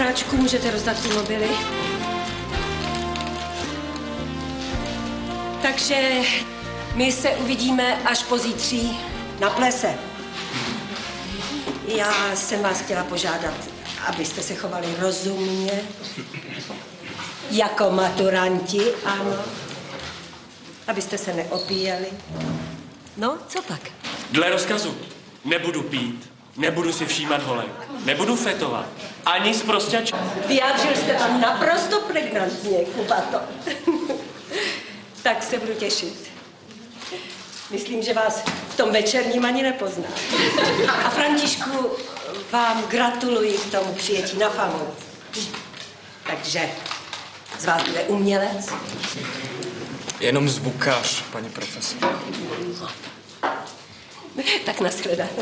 Mračku, můžete rozdat ty mobily. Takže my se uvidíme až pozítří na plese. Já jsem vás chtěla požádat, abyste se chovali rozumně, jako maturanti, ano. Abyste se neopíjeli. No, co pak? Dle rozkazu nebudu pít, nebudu si všímat holek, nebudu fetovat, ani zprostěč. Vyjádřil jste to naprosto pregnantně, Kubato. Tak se budu těšit. Myslím, že vás v tom večerním ani nepoznám. A Františku, vám gratuluji k tomu přijetí na FAMU. Takže z vás bude umělec? Jenom zvukař, paní profesorko. Tak nashledanou.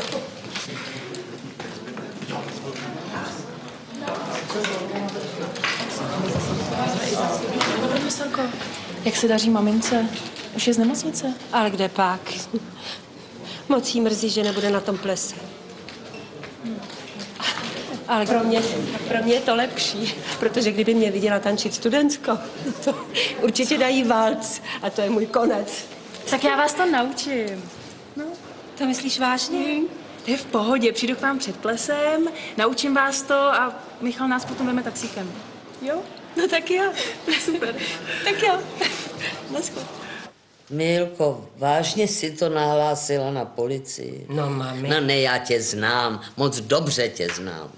Pane profesorko, jak se daří mamince? Už je z nemocnice? Ale kde pak? Moc jí mrzí, že nebude na tom plese. Ale pro mě je to lepší, protože kdyby mě viděla tančit studentsko, to určitě dají valc a to je můj konec. Tak já vás to naučím. No, to myslíš vážně? To je v pohodě, přijdu k vám před plesem, naučím vás to a Michal nás potom veme taxíkem. Jo? No tak jo. Super. Tak jo. Naschle. Milko, vážně si to nahlásila na policii? No, mami. No ne, já tě znám, moc dobře tě znám.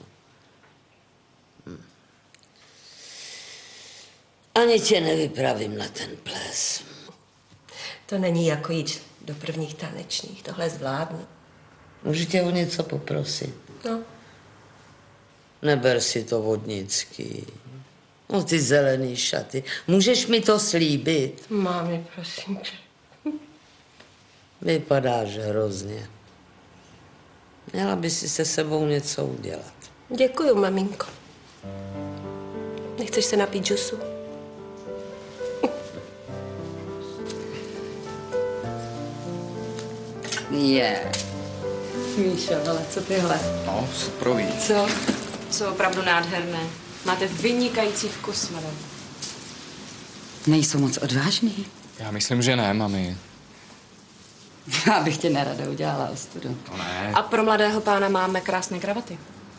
Ani tě nevypravím na ten ples. To není jako jít do prvních tanečních, tohle zvládnu. Můžu tě o něco poprosit? No. Neber si to vodnický. No ty zelený šaty. Můžeš mi to slíbit? Mámi, prosím tě. Vypadáš hrozně. Měla by si se sebou něco udělat. Děkuju, maminko. Nechceš se napít džusu? Míšo, ale co tyhle? No, suprový. Co? Jsou opravdu nádherné. Máte vynikající vkus, madam. Nejsou moc odvážný? Já myslím, že ne, mami. Já bych tě nerada udělala ostudu. To ne. A pro mladého pána máme krásné kravaty.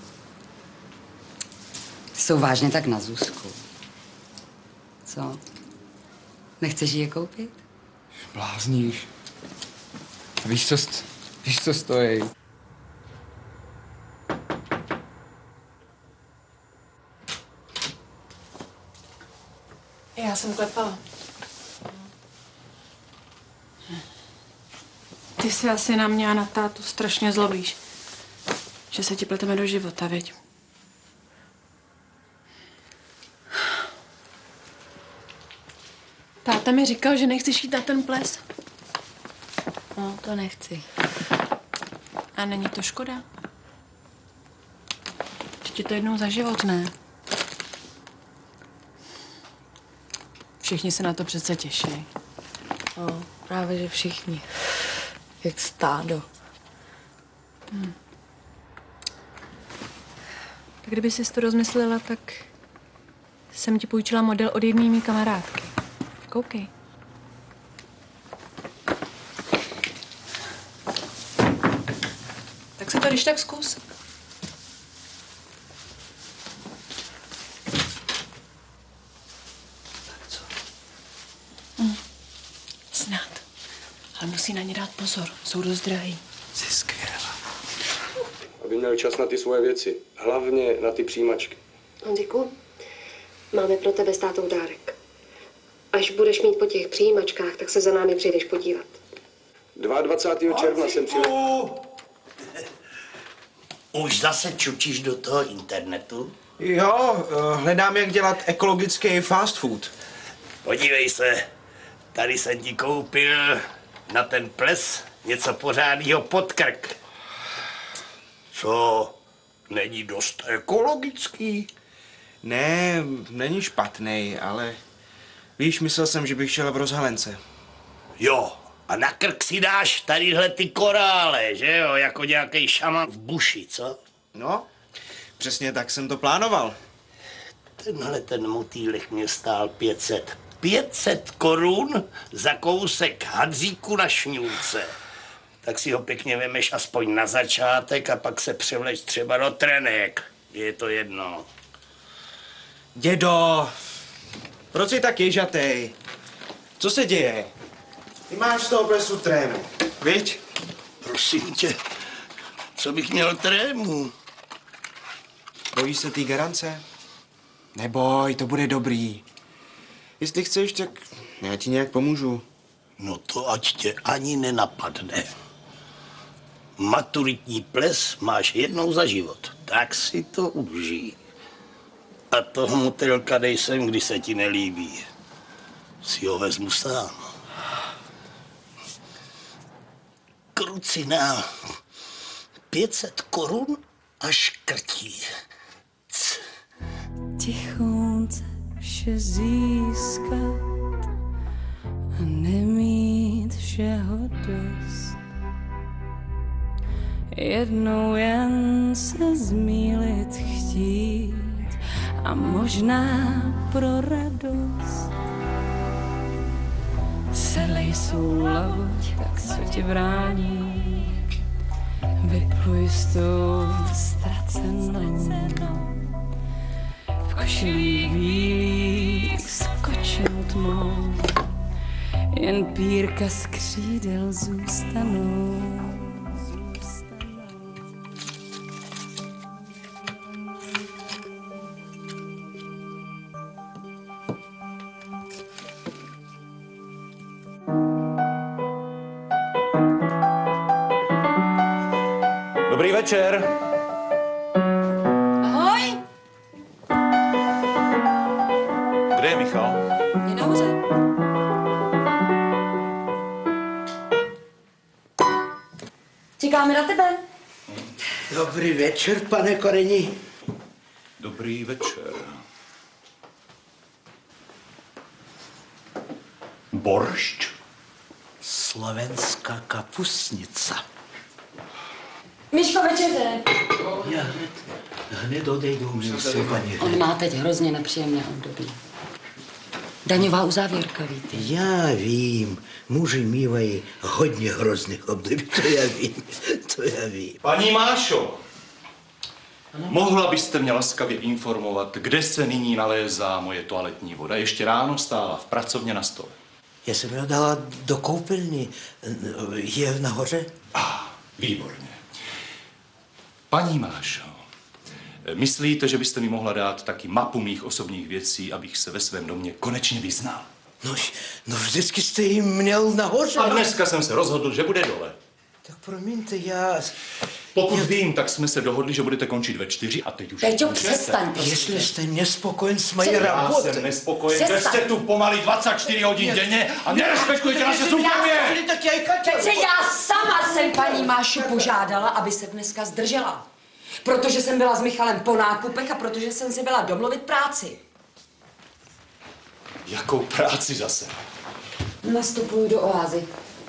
Jsou vážně tak na Zuzku. Co? Nechceš je koupit? Blázníš. Víš, co stojí? Já jsem klepala. Ty se asi na mě a na tátu strašně zlobíš. Že se ti pleteme do života, viď? Táta mi říkal, že nechceš jít na ten ples. No, to nechci. A není to škoda? Ještě to jednou za život, ne? Všichni se na to přece těší. No, právě, že všichni. Jak stádo. Tak kdyby jsi to rozmyslela, tak jsem ti půjčila model od jedné mý kamarádky. Koukej. Tak se to když tak zkus. Snad. Ale musí na ně dát pozor. Jsou dost drahý. Jsi skvělá. Aby měl čas na ty svoje věci. Hlavně na ty přijímačky. Honziku, máme pro tebe s tátou dárek. Až budeš mít po těch přijímačkách, tak se za námi přijdeš podívat. 22. června jsem přijel. Už zase čučíš do toho internetu? Jo, hledám, jak dělat ekologický fast food. Podívej se, tady jsem ti koupil na ten ples něco pořádného pod krk. Co? Není dost ekologický? Ne, není špatný, ale víš, myslel jsem, že bych šel v rozhalence. Jo, a na krk si dáš tadyhle ty korále, že jo? Jako nějaký šaman v buši, co? No, přesně tak jsem to plánoval. Tenhle ten motýlek mě stál 500. 500 korun za kousek hadříku na šňůrce. Tak si ho pěkně vemeš aspoň na začátek a pak se převleč třeba do trenek. Je to jedno. Dědo, proč jsi tak ježatej? Co se děje? Ty máš z toho plesu trému, viď? Prosím tě, co bych měl trému? Bojíš se té garance? Neboj, to bude dobrý. Jestli chceš, tak já ti nějak pomůžu. No to ať tě ani nenapadne. Maturitní ples máš jednou za život, tak si to užij. A toho motylka dej sem, když se ti nelíbí. Si ho vezmu sám. Krucina. 500 korun a škrtí. Tichonce vše získat a nemít všeho dost. Jednou jen se zmýlit chtít a možná pro radost. Sedlej svou loď, tak co ti brání? Vypluj s tou ztracenou. V košilích bílých skočil tmou, jen pírka z křídel zůstanou. Dobrý večer. Ahoj! Kde je Michal? Je nahoře. Čekáme na tebe. Dobrý večer, pane Koreni. Dobrý večer. Boršť? Slovenská kapusnica. Miško, večeře. Já hned odejdu, milostě, paní. On má teď hrozně nepříjemné období. Daňová uzávěrka, víte. Já vím, muži mývají hodně hrozných období, to já vím. Paní Mášo, mohla byste mě laskavě informovat, kde se nyní nalézá moje toaletní voda? Ještě ráno stála v pracovně na stole. Já jsem ji dala do koupelny. Je nahoře? Výborně. Paní Mášo, myslíte, že byste mi mohla dát taky mapu mých osobních věcí, abych se ve svém domě konečně vyznal? No vždycky jste ji měl nahoře. A dneska jsem se rozhodl, že bude dole. Tak promiňte, já... Pokud vím, tak jsme se dohodli, že budete končit ve 4 a teď už... Peťo, přestaň, prosím. Jestli jste nespokojen s mojí rabotou. Já jsem nespokojen, že jste tu pomaly 24 hodin denně a nerespektujete naše soukromí. Přece já sama jsem paní Mášu požádala, aby se dneska zdržela. Protože jsem byla s Michalem po nákupech a protože jsem si byla domluvit práci. Jakou práci zase? Nastupuju do Oázy.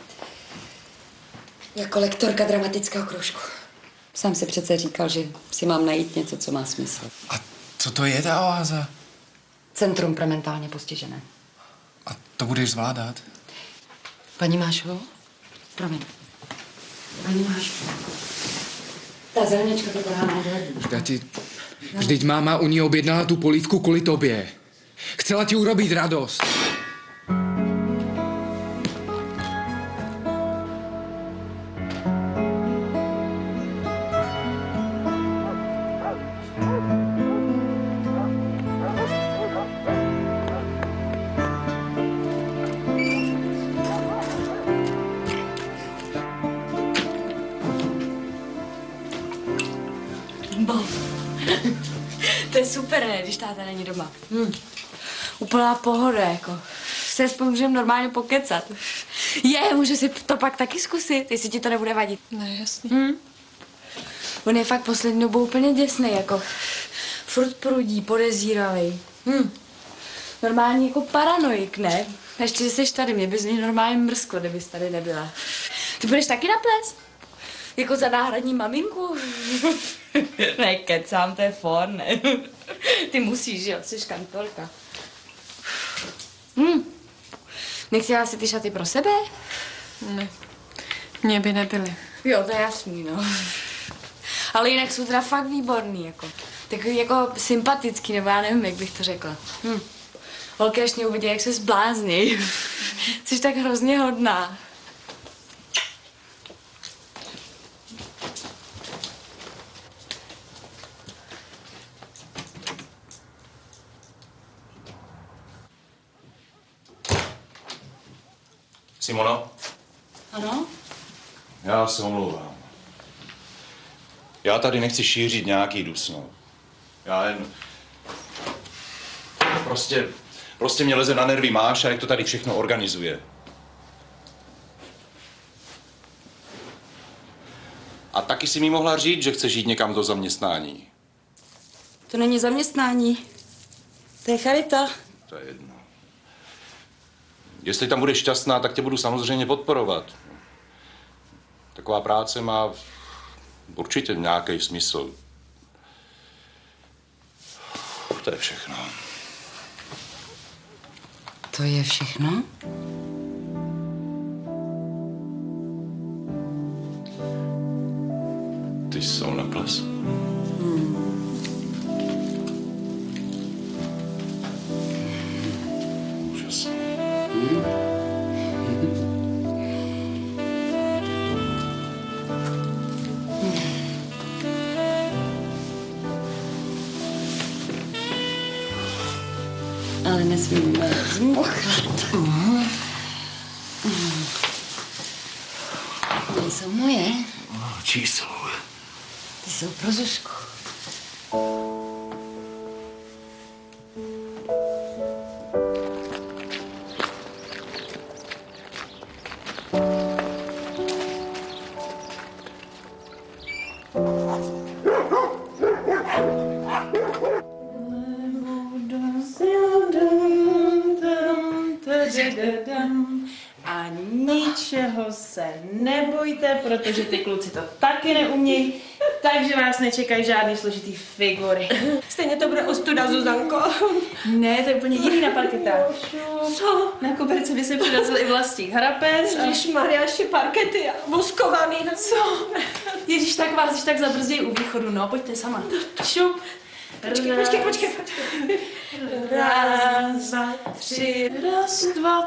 Jako lektorka dramatického kroužku. Sám si přece říkal, že si mám najít něco, co má smysl. Co to je ta oáza? Centrum pro mentálně postižené. A to budeš zvládat? Paní Mášo? Promiň. Paní Mášo. Ta zelenička to podá nádherný. Vždyť máma u ní objednala tu polívku kvůli tobě. Chcela ti urobit radost. To je super, ne, když táta není doma. Úplná pohoda, jako. Se aspoň můžeme normálně pokecat. Můžu si to pak taky zkusit, jestli ti to nebude vadit. Ne, jasně. On je fakt poslední dobou úplně děsnej, jako. Furt prudí, podezíravej. Normálně jako paranoik, ne? Ještě, že jsi tady, mě by z něj normálně mrzklo, kdybys tady nebyla. Ty budeš taky na ples? Jako za náhradní maminku? Ne, kecám, to je for, ne. Ty musíš, jo, jsi kantorka. Nechtěla jsi ty šaty pro sebe? Ne, mně by nebyly. Jo, to je jasný, no. Ale jinak jsou teda fakt výborný, jako. Takový jako sympatický, nebo já nevím, jak bych to řekla. Holky, až mě uvidí, jak se zblázní. Jsi tak hrozně hodná. Simono? Ano? Já se omlouvám. Já tady nechci šířit nějaký dusno. Já jen... Prostě mě leze na nervy Máša, jak to tady všechno organizuje. A taky si mi mohla říct, že chceš jít někam do zaměstnání. To není zaměstnání. To je charita. To je jedno. Jestli tam budeš šťastná, tak tě budu samozřejmě podporovat. Taková práce má určitě nějaký smysl. To je všechno. To je všechno? Ty jsou na ples. Úžasné. Ale nesmíme zmuchat. Nejsou moje. Čí jsou? Ty jsou pro Zuzku. A ničeho se nebojte, protože ty kluci to taky neumějí, takže vás nečekají žádný složitý figury. Stejně to bude ostuda, Zuzanko. Ne, to je úplně jiný na parketách. Co? Na koberci by se přirazil i vlastník harapec. Ježišmarja, ještě parkety a voskovaný. Co? Ježíš, tak vás když tak zabrzdějí u východu, no, pojďte sama. Šup. Počkej. Raz, dva, tři. Raz, dva,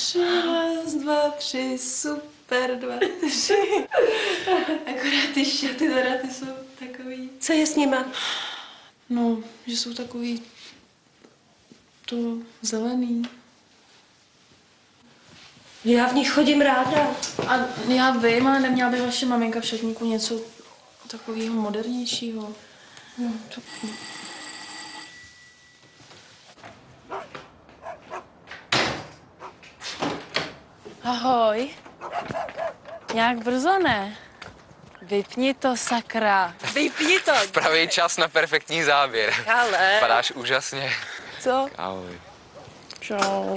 tři. Super, 2, 3. Akorát ty šaty teda, ty jsou takový... Co je s nima? No, že jsou takový... to zelený. Já v nich chodím ráda. A já vím, ale neměla by vaše maminka v šatníku něco takového modernějšího. No, to... Ahoj. Nějak brzo, ne? Vypni to, sakra. Vypni to. Pravý čas na perfektní záběr. Ale. Vypadáš úžasně. Co? Ahoj. Čau.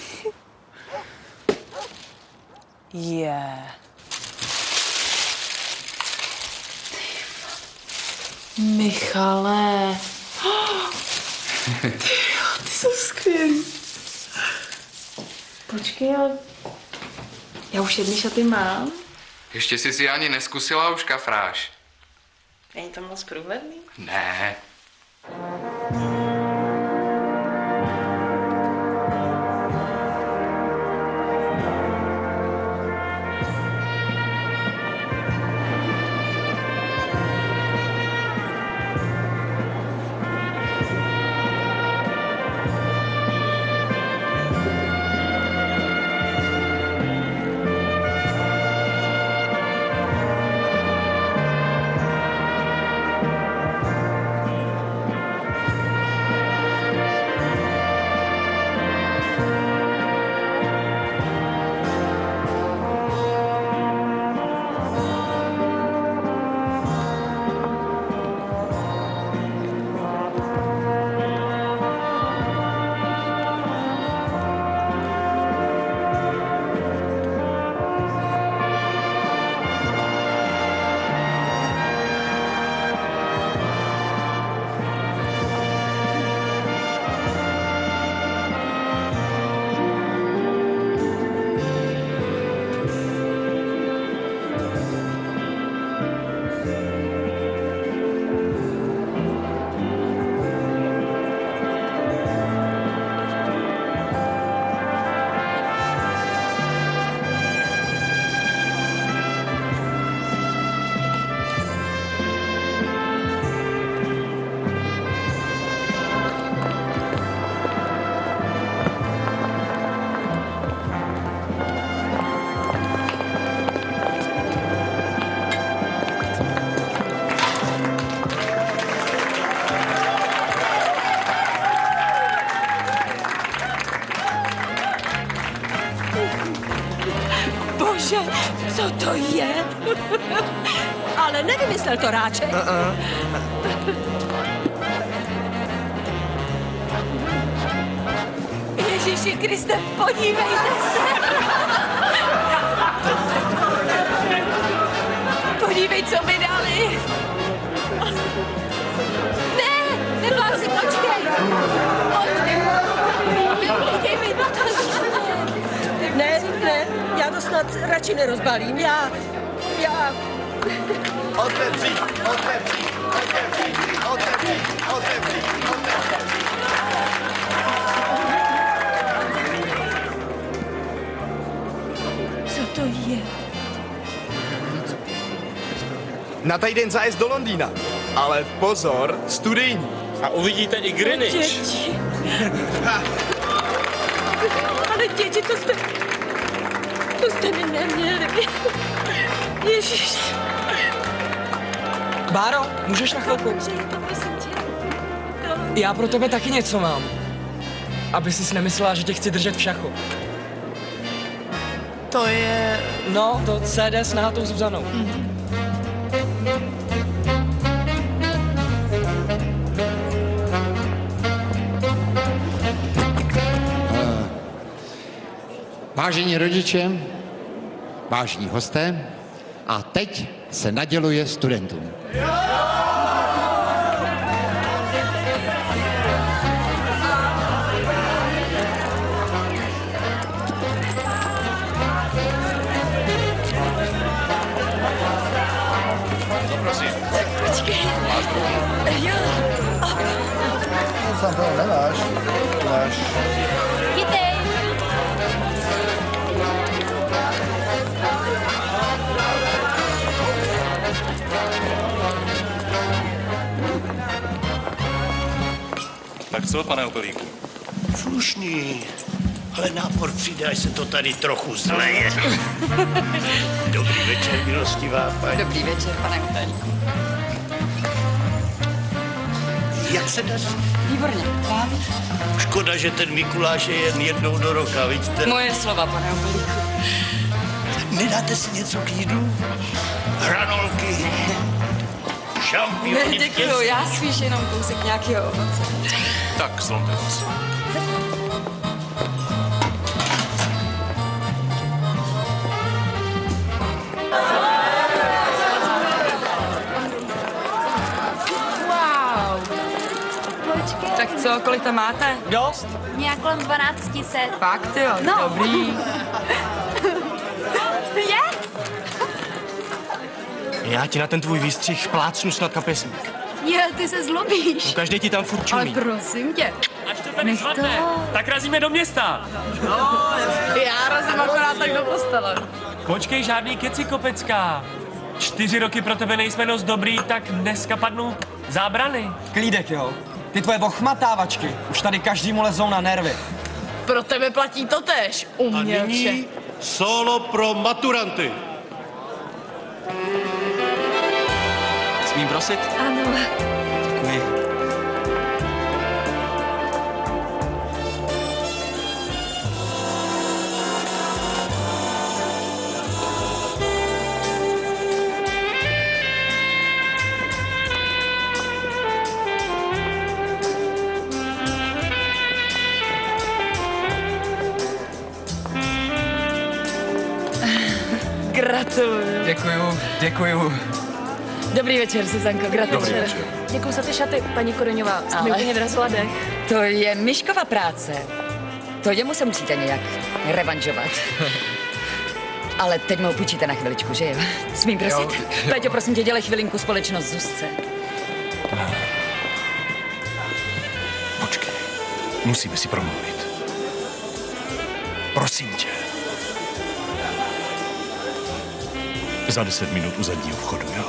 Michale. Ty jsou skvělý. Počkej, ale já už jedny šaty mám. Ještě jsi si ani neskusila už kafráž. Není to moc průhledný? Ne. Bože, co to je? Ale nevymyslel to Ráček. Ježíši Kriste, podívejte se. Podívej, co mi dali. Ne, neblázni, počkej. Podívej mi na to. Ne, já to snad radši nerozbalím. Já... Otevři. Co to je? Na týden zájezd do Londýna. Ale pozor, studijní. A uvidíte i Greenwich. Děti. Ale děti, to jste mi neměli. Ježiš. Báro, můžeš na chvilku? Já pro tebe taky něco mám. Aby sis nemyslela, že tě chci držet v šachu. To je... No, to CD s nahatou Zuzanou. Vážení rodiče, vážní hosté, a teď se naděluje studentům. Prosím. Počkej. Jo. Tam to nemáš. Máš. Vítej. Tak co, pane Opelíku? Slušný, ale nápor přijde, až se to tady trochu zleje. Dobrý večer, milostivá paní. Dobrý večer, pane Opelíku. Jak se daří? Výborně. Vám? Škoda, že ten Mikuláš je jen jednou do roka, vidíte? Moje slova, pane Opelíku. Nedáte si něco k jídlu? Hranolky? Šampiony? Ne, děkuju, já spíš jenom kousek nějakého ovoce. Tak, zlomte vás. Wow. Počkej. Tak co, kolik tam máte? Dost? Nějak kolem 1200. Fakt jo, No. dobrý. Je? Já ti na ten tvůj výstřih plácnu snad kapesník. Jo, ty se zlobíš. No, každý ti tam furt Ale čumí. prosím tě. Až to tady zvadne, tak razíme do města. Já razím akorát tak do postele. Počkej, žádný keci, Kopecká. 4 roky pro tebe nejsme dost dobrý, tak dneska padnou zábrany. Klídek, jo. Ty tvoje ochmatávačky už tady každému lezou na nervy. Pro tebe platí to též, umělče. Solo pro maturanty. Smím prosit? Ano. Děkuji. Gratuluju. Děkuju. Dobrý večer, Zuzanko, gratuluju. Dobrý večer. Děkuji za ty šaty, paní Koreňová. Jste mi Ale- úplně vrazila dech. To je Myškova práce. To jemu se musíte nějak revanžovat. Ale teď mu půjčíte na chviličku, že jo? Smím prosit? Jo. Péťo, prosím tě, dělej chvilinku společnost Zuzce. Počkej, musíme si promluvit. Prosím tě. Za 10 minut u zadního vchodu, jo?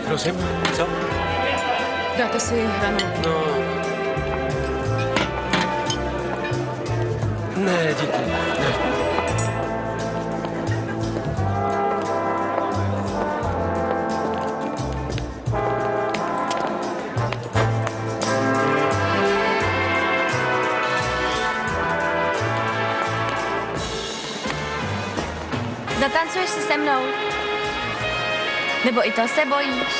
Prosím, co? Dáte si hranu. No... Ne, díky, ne. Zatancuješ si se mnou? Nebo i to se bojíš?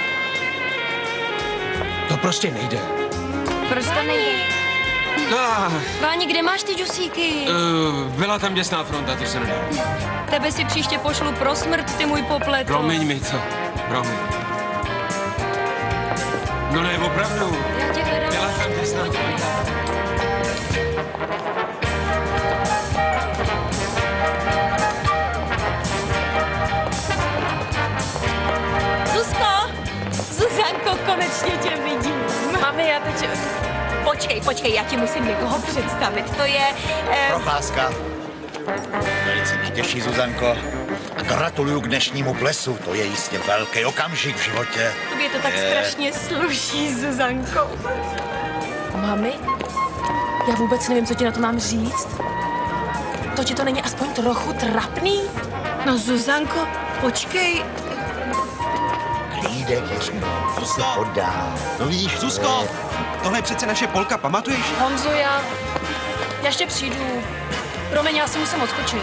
To prostě nejde. Proč to nejde? Váni, kde máš ty džusíky? Byla tam děsná fronta, to se nedá. Tebe si příště pošlu pro smrt, ty můj popleto. Promiň mi to, promiň. No ne, opravdu. Já tě hledám. Byla tam děsná fronta. Zuzko! Zuzanko, konečně tě vidím. Mami, já teď... Počkej, já ti musím někoho představit. To je... Procházka. Velice mě těší, Zuzanko. Gratuluju k dnešnímu plesu. To je jistě velký okamžik v životě. Tobě to tak strašně sluší, Zuzanko. Mami, já vůbec nevím, co ti na to mám říct. To ti to není aspoň trochu trapný? No, Zuzanko, počkej. Klídek, Jiřino, to se podá. No vidíš, Zuzko, tohle je přece naše Polka, pamatuješ? Honzo, já ještě přijdu. Promiň, já si musím odskočit.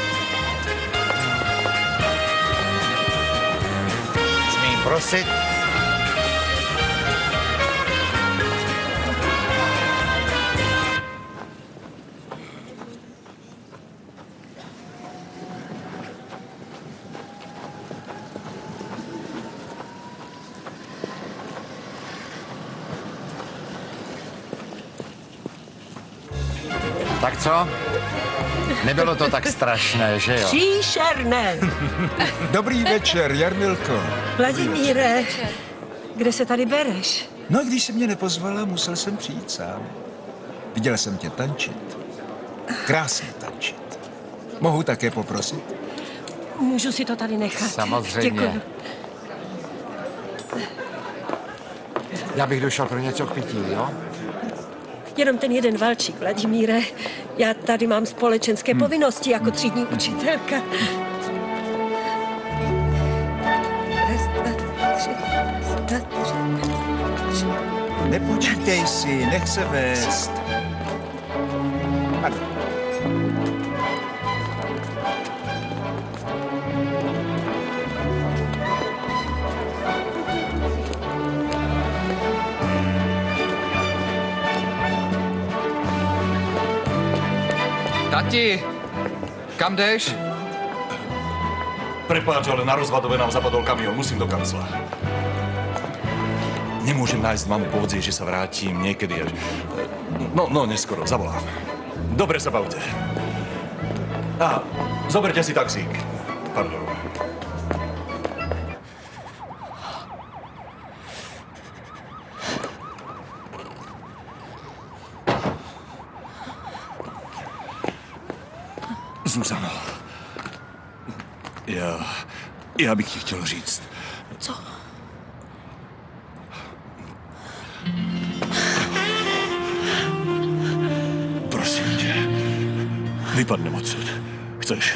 Smím prosit? Tak co? Nebylo to tak strašné, že jo? Příšerné. Dobrý večer, Jarmilko. Vladimíre, kde se tady bereš? No, když jsi mě nepozvala, musel jsem přijít sám. Viděl jsem tě tančit. Krásně tančit. Mohu také poprosit? Můžu si to tady nechat. Samozřejmě. Děkuji. Já bych došel pro něco k pití, jo? Jenom ten jeden valčík, Vladimíre. Já tady mám společenské povinnosti jako třídní učitelka. Nepočítej si, nech se vést. Pardon. Tati, kam jdeš? Prepáč, ale na rozvadové nám zapadol kamion, musím do kancla. Nemôžem nájsť mamu, povedz jej, že sa vrátim niekedy až... No, neskoro, zavolám. Dobre sa bavte. A zoberte si taxík. Pardon. Zuzano, já bych ti chtěl říct. Co? Prosím tě, vypadnem odsud. Chceš?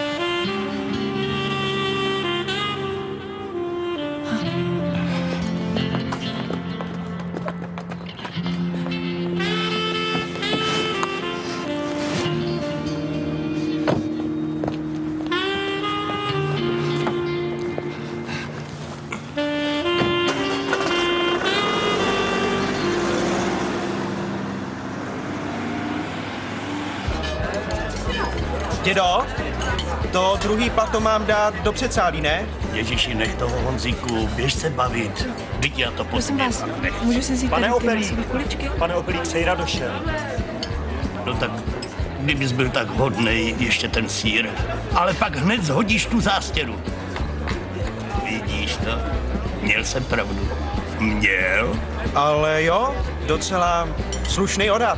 Dědo, to druhý plato mám dát do předsálí, ne? Ježíši, nech toho, Honzíku, běž se bavit. Vidí, já to Prosím vás, pozdě. můžu si vzít Pane tady ty Opelík, masové kuličky? Pane Opelík, Sejra došel. No tak, kdybys byl tak hodnej, ještě ten sýr. Ale pak hned zhodíš tu zástěru. Vidíš to? Měl jsem pravdu. Měl? Ale jo, docela slušný odhad.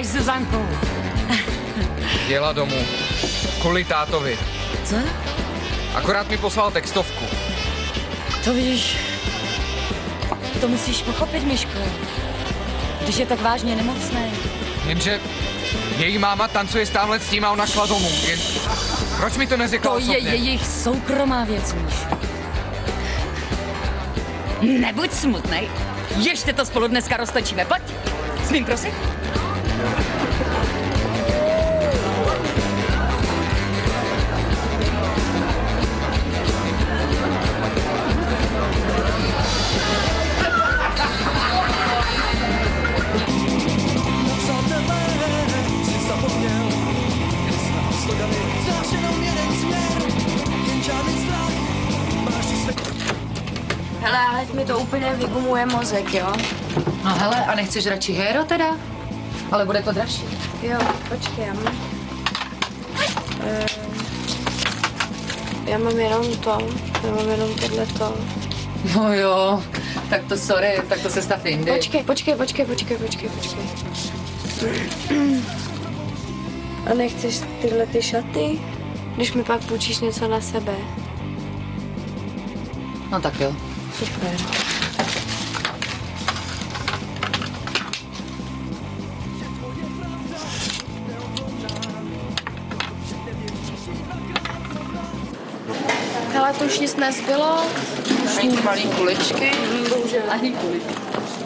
děláš, Zuzanko? Jela domů. Kvůli tátovi. Co? Akorát mi poslal textovku. To víš, to musíš pochopit, Miško. Když je tak vážně nemocný. Jenže její máma tancuje stále s tím a ona šla domů. Proč mi to neřekla To osobně? je jejich soukromá věc, Míšo. Nebuď smutnej. Ještě to spolu dneska roztočíme. Pojď. Smím prosit? Hele, ale mi to úplně vygumuje mozek, jo? No hele, a nechceš radši héro teda? Ale bude to dražší. Jo, počkej, já mám jenom tohleto. No jo, tak to sorry, tak to se stav jindy. Počkej. A nechceš tyhle ty šaty? Když mi pak půjčíš něco na sebe. No tak jo. Super. Hele, to už nic nezbylo. Ani ty malý kuličky. Bohužel. Ani kuličky.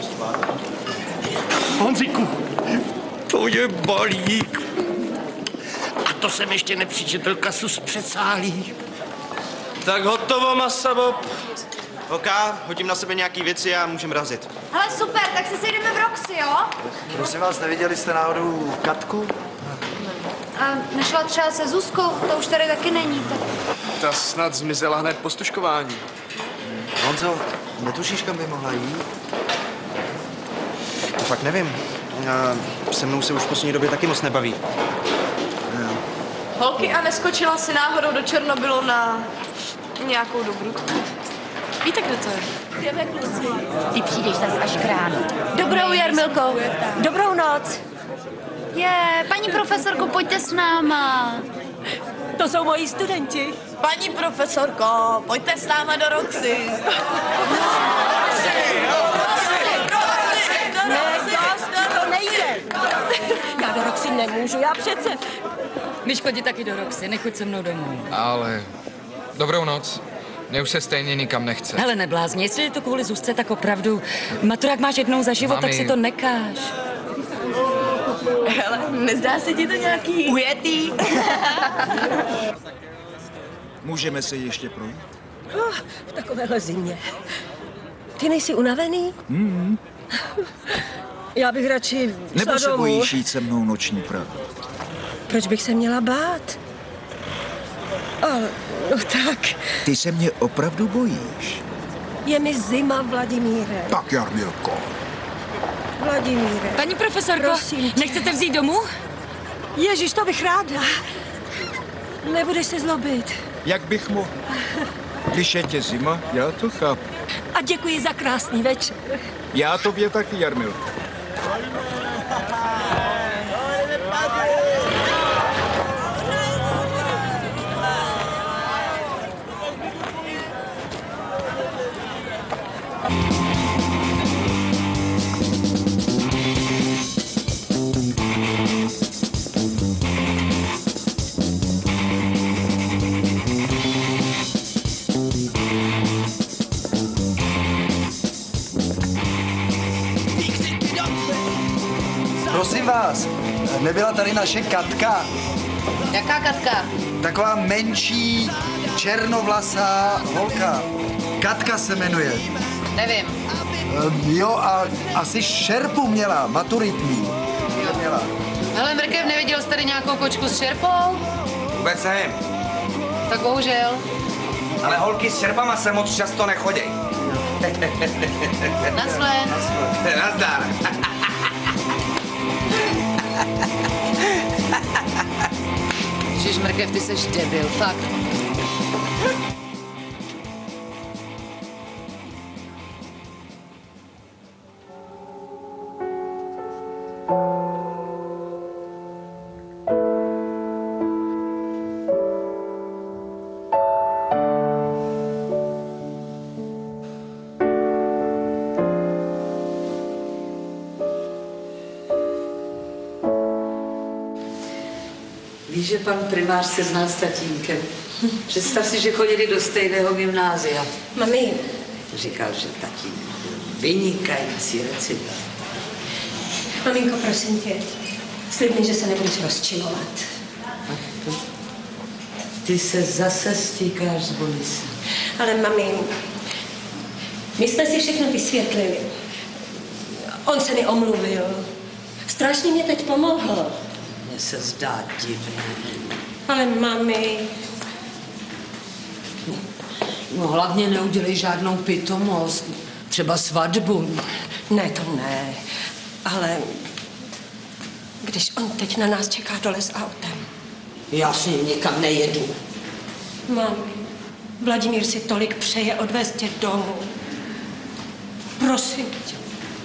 Honziku, to je balík. A to jsem ještě nepřičetl kasu z předsálí. Tak hotovo, Masa Bob. OK, hodím na sebe nějaký věci a můžeme razit. Hele, super, tak se sejdeme v Roxy, jo? Prosím vás, neviděli jste náhodou Katku? A nešla třeba se Zuzkou, to už tady taky není. Tak... Ta snad zmizela hned po stužkování. Honzo, netušíš, kam by mohla jít? To fakt nevím. Se mnou se už v poslední době taky moc nebaví. Holky, a neskočila si náhodou do Černobylu na nějakou dobrutku? Víte, kde to je? Jdeme, kluci. Ty přijdeš zase až k ránu. Dobrou, Jarmilko. Dobrou noc. Paní profesorko, pojďte s náma. To jsou moji studenti. Paní profesorko, pojďte s náma do Roxy. Ne, to nejde. Já do Roxy nemůžu, já přece... Myško, jdi taky do Roxy, nechoď se mnou domů. Ale dobrou noc. Mně už se stejně nikam nechce. Hele, neblázni, jestli je to kvůli Zuzce, tak opravdu maturák máš jednou za život, tak si to nekáž. Hele, nezdá se ti to nějaký ujetý? Můžeme se ještě projít? V takovéhle zimě. Ty nejsi unavený? Já bych radši Nebo šla se domů. bojíš jít se mnou noční pravdu? Proč bych se měla bát? Ale, no tak, Ty se mě opravdu bojíš? je mi zima, Vladimíre. Tak, Jarmilko. Vladimíre. Paní profesorko, prosím tě. nechcete vzít domů? Ježíš, to bych ráda. Nebudeš se zlobit. Jak bych mohl? Když je tě zima, já to chápu. A děkuji za krásný večer. Já tobě taky, Jarmilko. Prosím vás, nebyla tady naše Katka? Jaká Katka? Taková menší, černovlasá holka. Katka se jmenuje. Nevím. Jo, a asi šerpu měla, maturitní. Měla. Hele, Mrkev, neviděl jsi tady nějakou kočku s šerpou? Vůbec nevím. Tak bohužel. Ale holky s šerpama se moc často nechoděj. Naschle. Nazdar. Ježiš, Mrkev, ty seš debil, fakt. že pan primář se znal s tatínkem. Představ si, že chodili do stejného gymnázia. Mami. Říkal, že tatínek byl vynikající recita. Maminko, prosím tě, slib mi, že se nebudeš rozčilovat. Ty se zase stýkáš s Borisem. Ale mami, my jsme si všechno vysvětlili. On se mi omluvil. Strašně mě teď pomohl. Mně se zdá divné. Ale mami... No hlavně neudělej žádnou pitomost. Třeba svatbu. Ne, to ne. Ale když on teď na nás čeká dole s autem. Já s ním nikam nejedu. Mami, Vladimír si tolik přeje odvést tě domů. Prosím tě.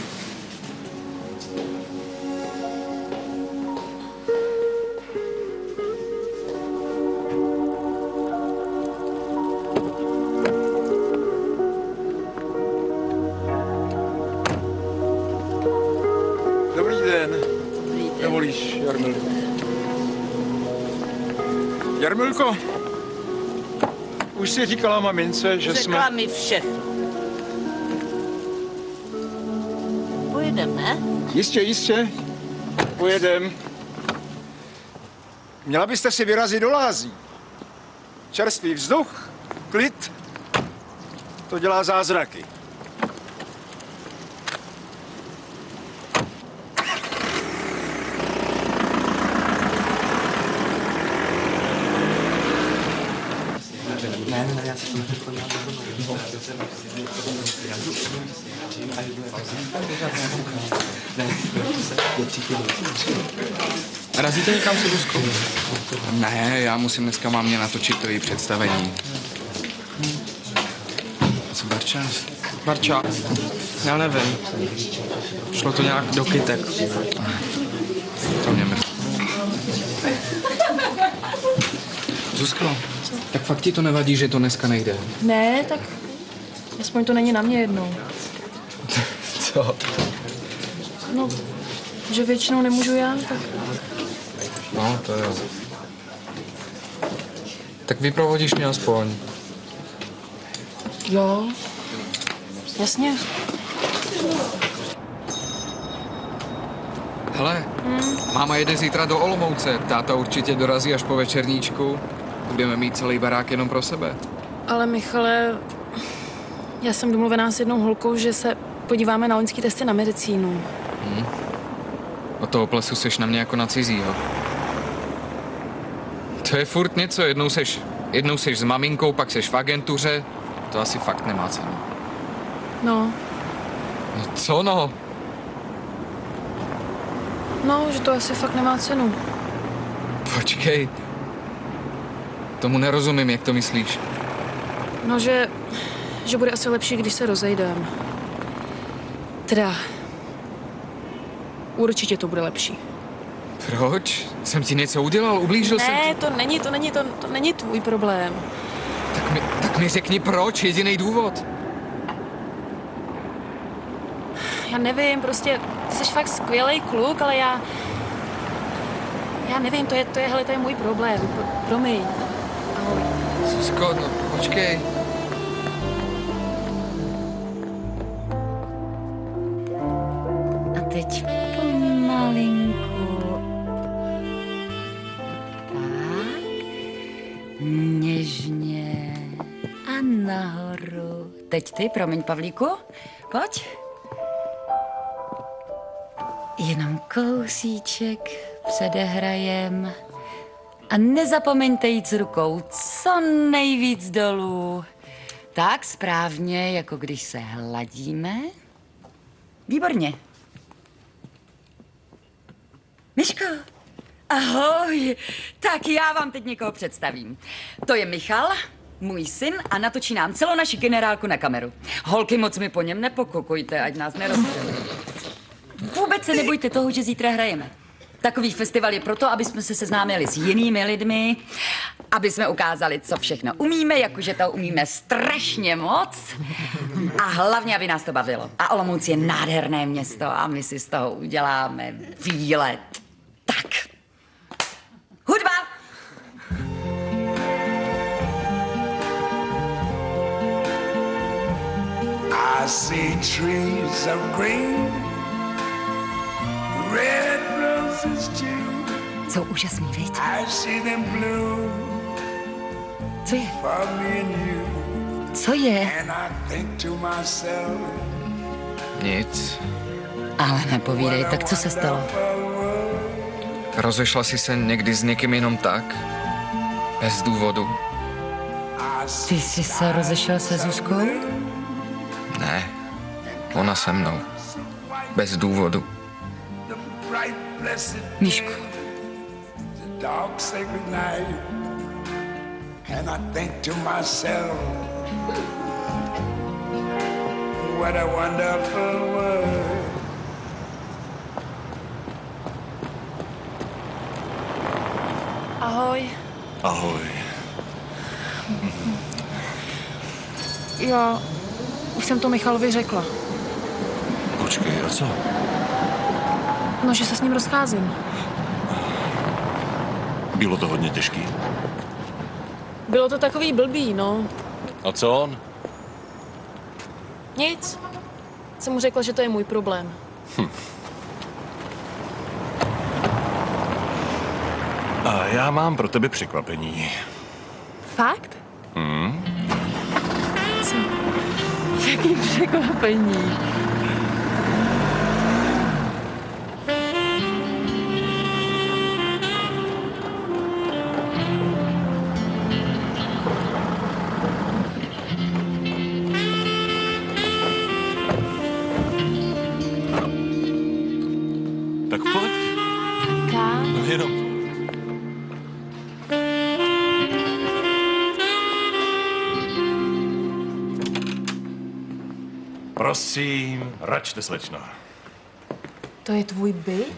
Dobrý den. Dovolíš, Jarmilko? Jarmilko, už jsi říkala mamince, že jsme... Řekla mi všechno. Pojedem, ne? Jistě. Pojedem. Měla byste si vyrazit do lázní. Čerstvý vzduch, klid, to dělá zázraky. Ne, já si to nepodívám. Razíte někam se Zuzkou? Ne, já musím dneska mámě natočit to její představení. A co Barča? Barča, já nevím. Šlo to nějak do kytek. To mě mrzí. Zuzko, tak fakt ti to nevadí, že to dneska nejde? Ne, tak aspoň to není na mě jednou. Co? No, že většinou nemůžu já, tak... No, to jo. Tak vyprovodíš mě aspoň. Jo, jasně. Hele, máma jede zítra do Olomouce. Táta určitě dorazí až po večerníčku. Budeme mít celý barák jenom pro sebe. Ale Michale, já jsem domluvená s jednou holkou, že se podíváme na loňský testy na medicínu. Od toho plesu seš na mě jako na cizího. To je furt něco. Jednou seš s maminkou, pak seš v agentuře. To asi fakt nemá cenu. No. No co no? No, že to asi fakt nemá cenu. Počkej. Tomu nerozumím, jak to myslíš. No, že bude asi lepší, když se rozejdem. Teda, určitě to bude lepší. Proč? Jsem ti něco udělal? Ublížil jsem ti? Ne, to není tvůj problém. Tak mi řekni proč, jediný důvod. Já nevím, prostě, ty jsi fakt skvělej kluk, ale já nevím, to je můj problém. Promiň. Ahoj. Zuzko, no, počkej. A teď pomalinku. Tak. Něžně. A nahoru. Teď ty, promiň, Pavlíku. Pojď. Jenom kousíček předehrajem. A nezapomeňte jít s rukou co nejvíc dolů. Tak správně, jako když se hladíme. Výborně. Myško, ahoj. Tak já vám teď někoho představím. To je Michal, můj syn, a natočí nám celou naši generálku na kameru. Holky, moc mi po něm nepokukujte, ať nás nerozdělí. Vůbec se nebojte toho, že zítra hrajeme. Takový festival je proto, aby jsme se seznámili s jinými lidmi, aby jsme ukázali, co všechno umíme, jakože to umíme strašně moc a hlavně, aby nás to bavilo. A Olomouc je nádherné město a my si z toho uděláme výlet. Tak. Hudba! I see trees of green, red roses too. Jsou úžasný, viď? I see them blue. Co je? For me and you. Co je? And I think to myself. Nic. Ale nepovídej, tak co se stalo? Rozešla jsi se někdy s někým jenom tak? Bez důvodu? Ty jsi se rozešel se Zuzkou? Ne. Ona se mnou. Bez důvodu. Míšku. Dark sacred night, and I think to myself, what a wonderful world. Ahoj. Ahoj. Já už jsem to Michalovi řekla. Počkej, a co? No, že se s ním rozcházím. Bylo to hodně těžký. Bylo to takový blbý, no. A co on? Nic. Jsem mu řekla, že to je můj problém. A já mám pro tebe překvapení. Fakt? Hmm? Co? Jaký překvapení? Tak pojď. Kam? No jenom. Prosím, račte, slečno. To je tvůj byt?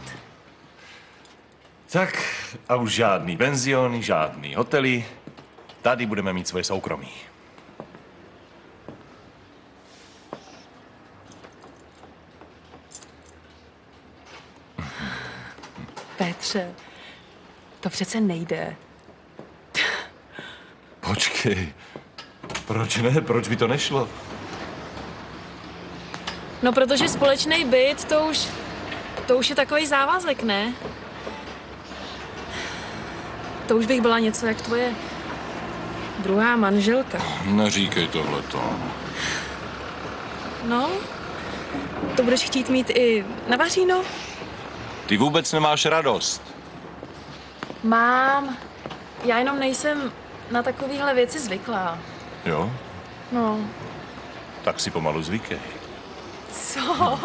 Tak a už žádný penziony, žádný hotely. Tady budeme mít svoje soukromí. Petře, to přece nejde. Počkej, proč ne? Proč by to nešlo? No, protože společný byt, to už je takový závazek, ne? To už bych byla něco jak tvoje druhá manželka. Neříkej tohleto. No, to budeš chtít mít i na vaříno? Ty vůbec nemáš radost. Mám. Já jenom nejsem na takovéhle věci zvyklá. Jo? No. Tak si pomalu zvykej. Co?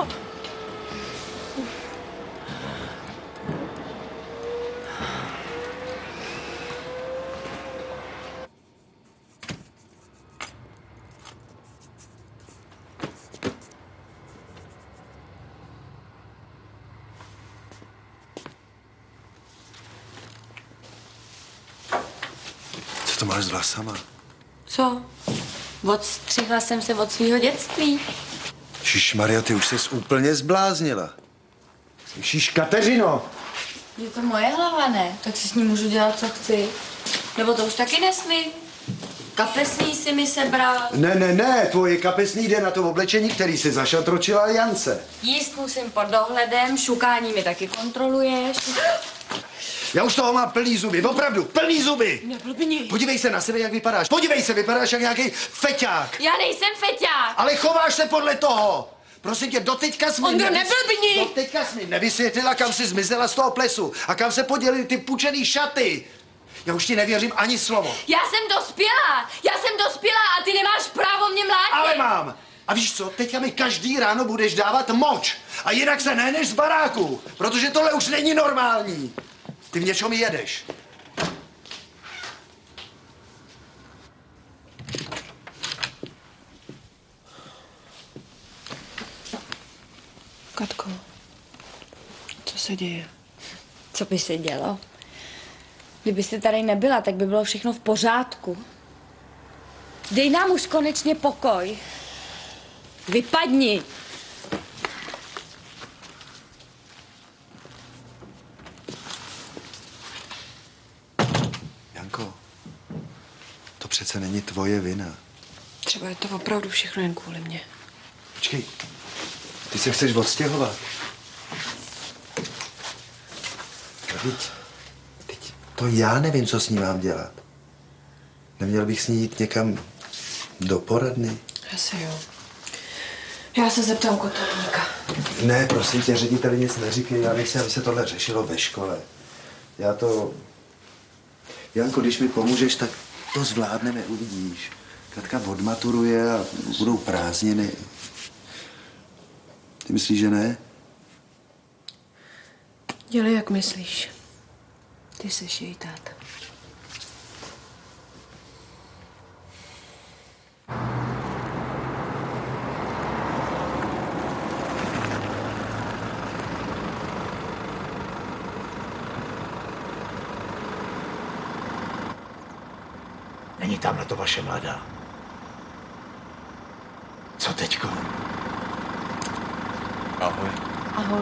Co to máš s vlasama? Co? Odstřihla jsem se od svého dětství. Šišmarja, ty už ses úplně zbláznila. Slyšíš, Kateřino? Je to moje hlava, ne? Tak si s ní můžu dělat, co chci. Nebo to už taky nesmí. Kapesní si mi sebral. Ne, tvoje kapesní jde na to oblečení, který si zašatročila Jance. Jíst musím pod dohledem, šukání mi taky kontroluješ. Já už toho mám plný zuby, opravdu, plný zuby! Neblbni. Podívej se na sebe, jak vypadáš. Podívej se, vypadáš jak nějaký feťák. Já nejsem feťák. Ale chováš se podle toho. Prosím tě, doteďka jsi mi Ondro, neblbni! Doteďka jsi mi nevysvětlila, kam jsi zmizela z toho plesu a kam se podělily ty pučený šaty. Já už ti nevěřím ani slovo. Já jsem dospělá a ty nemáš právo mě mlátit. Ale mám. A víš co, teďka mi každý ráno budeš dávat moč. A jinak se nehneš z baráku, protože tohle už není normální. Ty v něčem jedeš. Katko, co se děje? Co by se dělo? Kdybyste tady nebyla, tak by bylo všechno v pořádku. Dej nám už konečně pokoj. Vypadni. Janko, to přece není tvoje vina. Třeba je to opravdu všechno jen kvůli mně. Počkej, ty se chceš odstěhovat. Teď to já nevím, co s ní mám dělat. Neměl bych s ní jít někam do poradny? Asi jo. Já se zeptám kotolníka. Ne, prosím tě, řediteli nic neříkej, já nechci, aby se tohle řešilo ve škole. Já to... Janko, když mi pomůžeš, tak to zvládneme, uvidíš. Katka odmaturuje a budou prázdniny. Ty myslíš, že ne? Dělej, jak myslíš. Ty jsi její táta. Není tamhle to vaše mladá. Co teďko? Ahoj. Ahoj.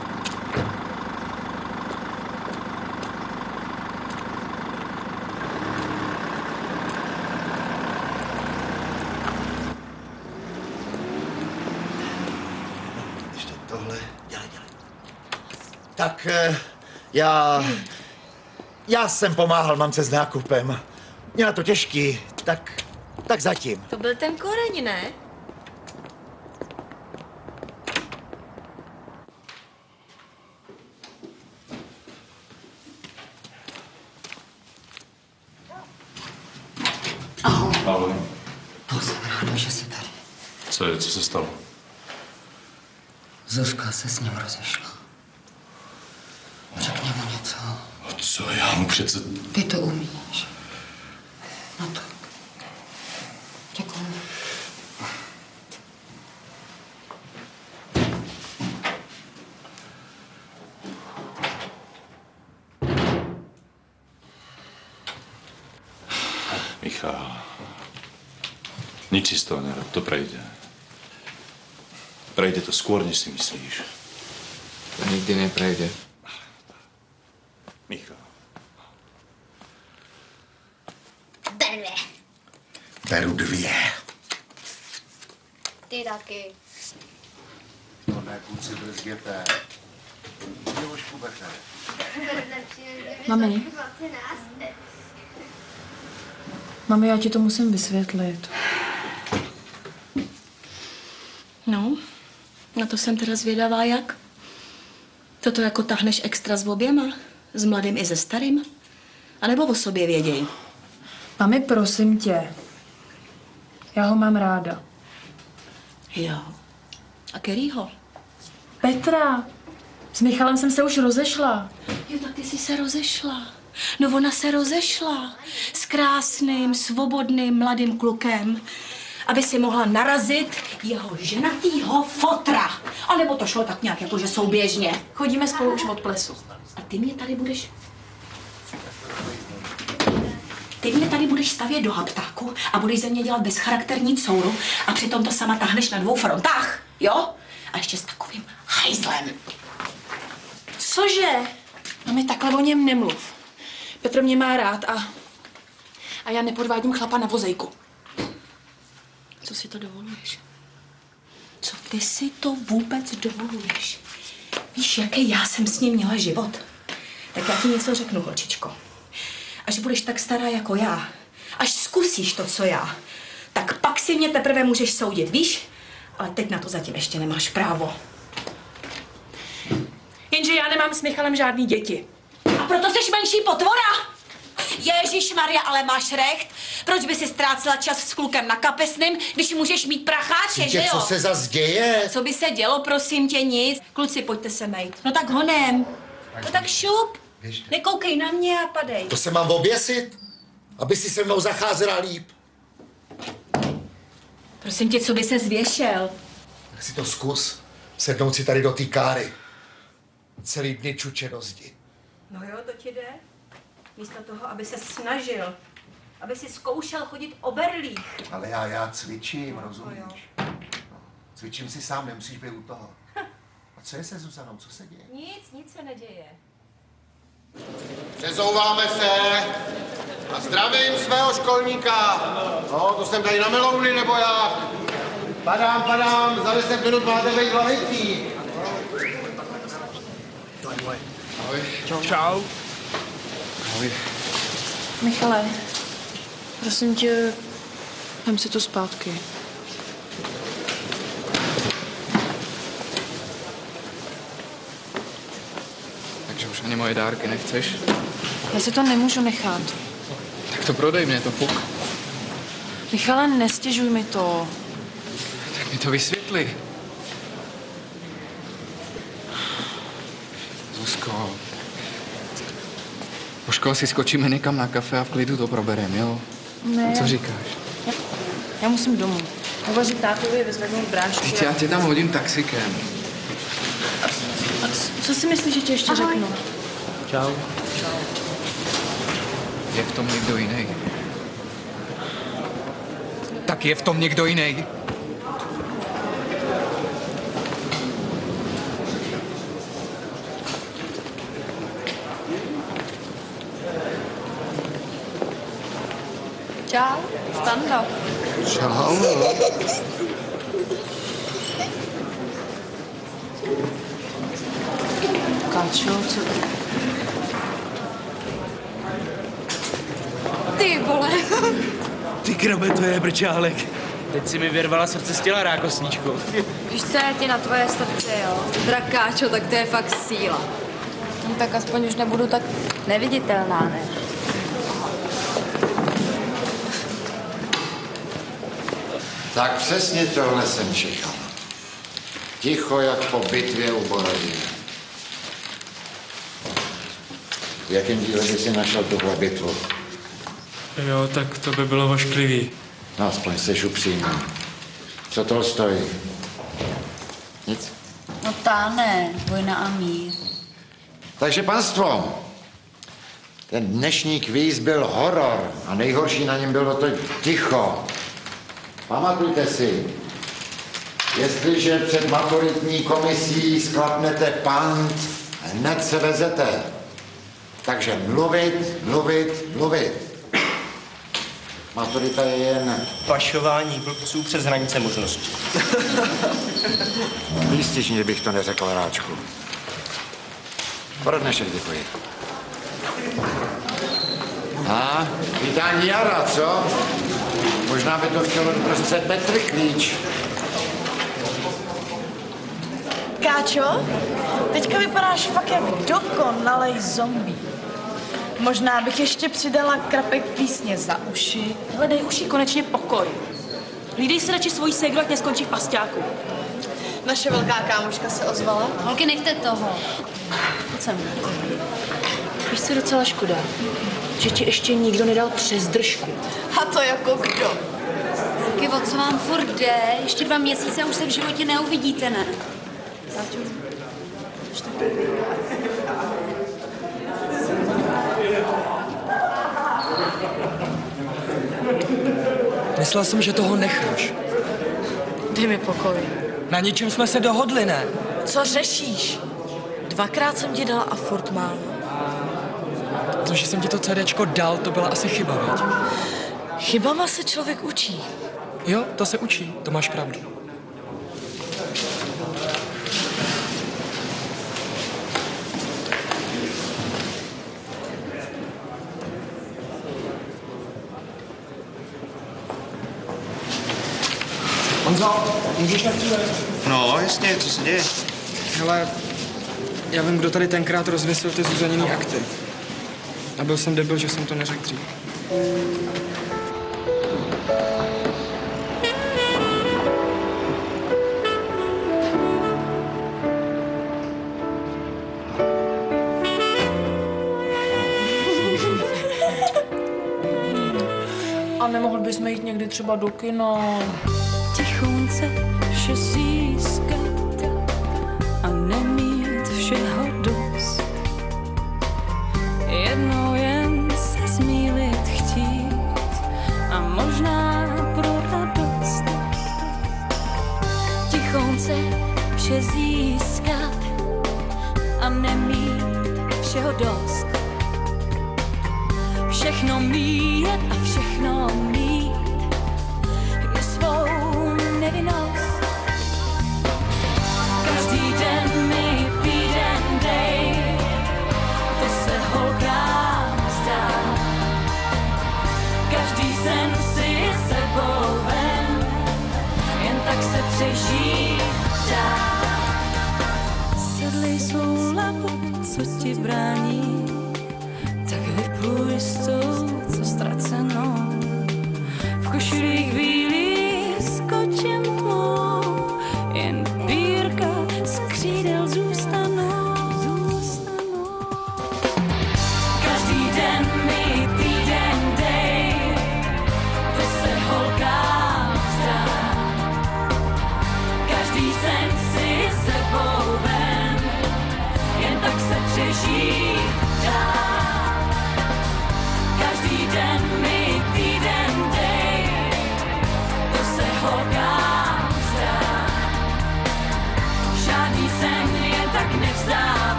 Ještě tohle. Dělej. Tak já jsem pomáhal mamce s nákupem. Měla to těžký, tak zatím. To byl ten koreň, ne? Ahoj. To jsem ráda, že jsi tady. Co se stalo? Zoška se s ním rozešla. Řekni mu něco. Co, já mu přece... Ty to umíš. No to. Děkuju. Michal, nič si z toho nerob, to prejde. Prejde to skôr, než si myslíš. To nikdy neprejde. Michal. Beru 2. Ty taky. To ne, kluci, brzděte. Milošku Becher. Mami. Mami, já ti to musím vysvětlit. No, na to jsem teda zvědavá, jak? Toto jako tahneš extra s oběma? S mladým i se starým? A nebo o sobě věděj? Mami, prosím tě. Já ho mám ráda. Jo. A kterýho? Petra. S Michalem jsem se už rozešla. Jo, tak ty jsi se rozešla. No ona se rozešla s krásným, svobodným, mladým klukem, aby si mohla narazit jeho ženatýho fotra. A nebo to šlo tak nějak jakože souběžně. Chodíme spolu už od plesu. A ty mě tady budeš... Ty mě tady budeš stavět do haptáku a budeš ze mě dělat bezcharakterní couru a přitom to sama táhneš na 2 frontách, jo? A ještě s takovým hajzlem. Cože? Mami, takhle o něm nemluv. Petr mě má rád a já nepodvádím chlapa na vozejku. Co si to dovoluješ? Co ty si to vůbec dovoluješ? Víš, jaký já jsem s ním měla život? Tak já ti něco řeknu, holčičko. Až budeš tak stará jako já, až zkusíš to, co já, tak pak si mě teprve můžeš soudit, víš? Ale teď na to zatím ještě nemáš právo. Jenže já nemám s Michalem žádný děti. A proto jsi menší potvora? Ježišmarja, ale máš recht. Proč by si ztrácela čas s klukem na kapesným, když můžeš mít pracháče, že jo? Co se zas děje? Co by se dělo, prosím tě, nic. Kluci, pojďte se mejt. No tak honem. No tak šup. Nekoukej na mě a padej. To se mám oběsit? Aby si se mnou zacházela líp. Prosím tě, co by se zvěšel? Tak si to zkus. Sednout si tady do té káry. Celý dny čuče do zdi. No jo, to ti jde. Místo toho, aby se snažil. Aby si zkoušel chodit o berlích. Ale já cvičím, rozumíš? Cvičím si sám, nemusíš být u toho. A co je se Zuzanou, co se děje? Nic se neděje. Přezouváme se a zdravím svého školníka. No, to jsem tady na melouny, nebo já? Padám, za 10 minut máte být v lavicích. To je moje. Ahoj. Čau. Ahoj. Michale, prosím tě, vem si to zpátky. Takže už ani moje dárky nechceš? Já si to nemůžu nechat. Tak to prodej, mě to fuk. Michale, nestěžuj mi to. Tak mi to vysvětli. Zuzko, po škole si skočíme někam na kafe a v klidu to proberem, jo? Ne. Co říkáš? Já musím domů. Uvařit tátovi, vyzvednout brášku. Teď já tě tam hodím taxikem. A co si myslíš, že ti ještě řeknu? Čau. Je v tom někdo jiný? Tak je v tom někdo jiný. Čau, Stando. Čau. Káčo, co? Ty vole. Ty krabe, to je brčálek. Teď si mi vyrvala srdce z těla, rákosníčku. Víš co, je ti na tvoje srdce, jo? Drakáčo, tak to je fakt síla. No, tak aspoň už nebudu tak neviditelná, ne? Tak přesně tohle jsem čekal. Ticho jak po bitvě u Borodiny. V jakém díle by si našel tuhle bitvu? Jo, tak to by bylo ošklivý. No, aspoň seš upřímný. Co to stojí? Nic? No tá ne, Vojna a mír. Takže panstvo, ten dnešní kvíz byl horor a nejhorší na něm bylo to ticho. Pamatujte si, jestliže před maturitní komisí sklapnete pant, hned se vezete. Takže mluvit. Maturita je jen... Pašování blbců přes hranice možností. Výstižně bych to neřekl, Ráčku. Pro dnešek děkuji. A vítání jara, co? Možná by to chtělo prostřed Petry klíč. Káčo, teďka vypadáš fakt jak dokonalej zombie. Možná bych ještě přidala krapek písně za uši. Hele, dej uši konečně pokoj. Hlídej si radši svoji ségru, ať neskončí v pasťáku. Naše velká kámoška se ozvala. Holky, nechte toho. Pojď sem. Víš, co je docela škoda? Že ti ještě nikdo nedal přes držku. A to jako kdo? Holky, o co vám furt jde? Ještě 2 měsíce a už se v životě neuvidíte, ne? Káčo, Myslel jsem, že toho necháš. dej mi pokoj. Na ničem jsme se dohodli, ne? Co řešíš? 2krát jsem ti dala a furt málo. To, že jsem ti to CDčko dal, to byla asi chyba, viď? Chybama se člověk učí. Jo, to se učí, to máš pravdu. Honzo, můžeš na chvíli? No, jasně, co se děje? Hele, já vím, kdo tady tenkrát rozvěsil ty Zuzaniny akty. A byl jsem debil, že jsem to neřekl dřív. A nemohli bychom jít někdy třeba do kina? Tichonce vše získat a nemít všeho dost. Jednou jen se zmýlit chtít a možná pro radost. Tichonce vše získat a nemít všeho dost. Všechno mít a všechno mít je svou nevinnost. Každý den mi týden dej, to se holkám zdá. Každý sen si sebou ven, jen tak se přežít dá. Sedlej svou lavu, co ti brání, tak vypůj z toho